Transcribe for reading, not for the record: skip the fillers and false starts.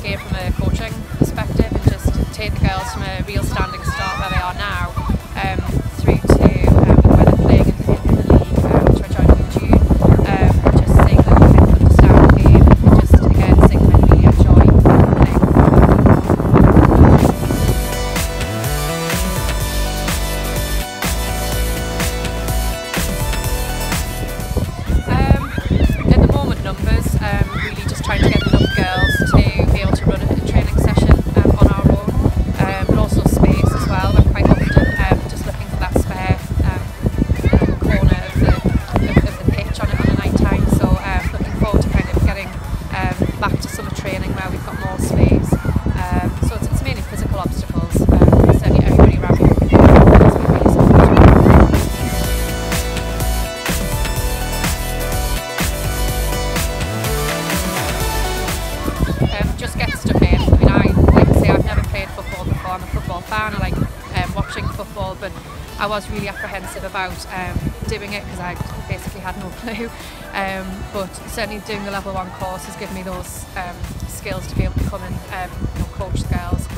game from a coaching perspective and just take the girls from a real standing start where they are now through to where they're playing in the league, which we're joining in June. Just seeing them kind of understand the game and just again seeing them really enjoy playing. At the moment, numbers, really just trying to get enough girls to be able to run a training session on our own, but also space as well. We're quite often just looking for that spare corner of the pitch on a night time, so looking forward to kind of getting back to summer training where we've got more space. So it's mainly physical obstacles. Certainly everybody around here has been really supportive. Just get stuck in. I mean, like I say, I've never played football before. I'm a football fan. I like watching football, but I was really apprehensive about doing it because I basically had no clue. But certainly doing the level 1 course has given me those skills to be able to come and coach the girls.